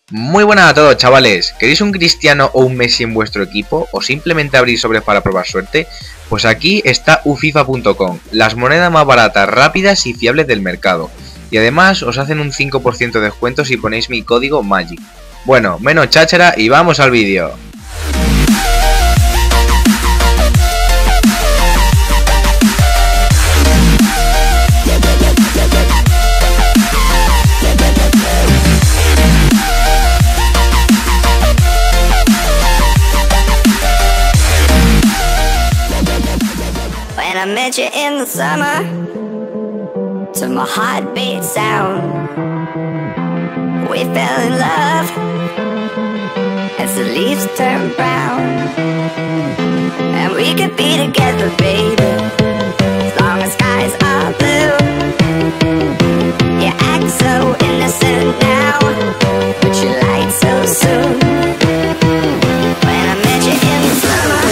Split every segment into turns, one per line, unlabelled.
Muy buenas a todos, chavales. ¿Queréis un Cristiano o un Messi en vuestro equipo? ¿O simplemente abrir sobres para probar suerte? Pues aquí está ufifa.com, las monedas más baratas, rápidas y fiables del mercado. Y además os hacen un 5% de descuento si ponéis mi código MAGIC. Bueno, menos cháchara y vamos al vídeo.
I met you in the summer, to my heartbeat sound. We fell in love as the leaves turn brown. And we could be together, baby, as long as skies are blue. You act so innocent now, but you lied so soon. When I met you in the summer,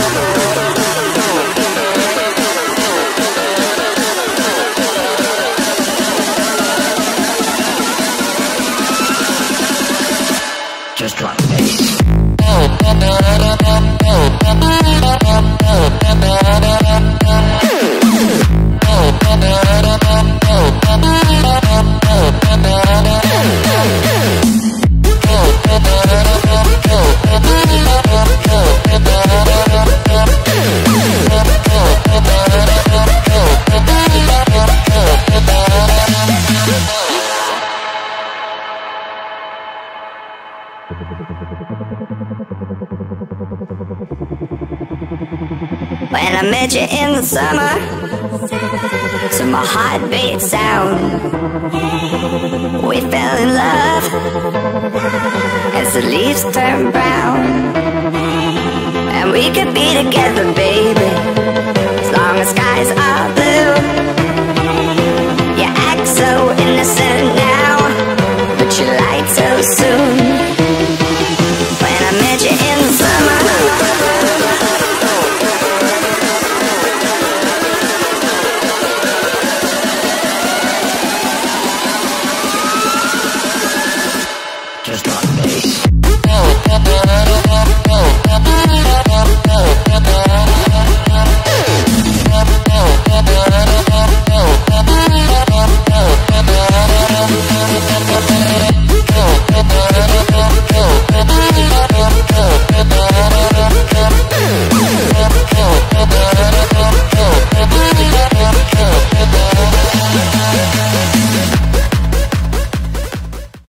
just drop the bass. When I met you in the summer, to my heartbeat sound. We fell in love as the leaves turn brown. And we could be together, baby, as long as skies are blue. You act so innocent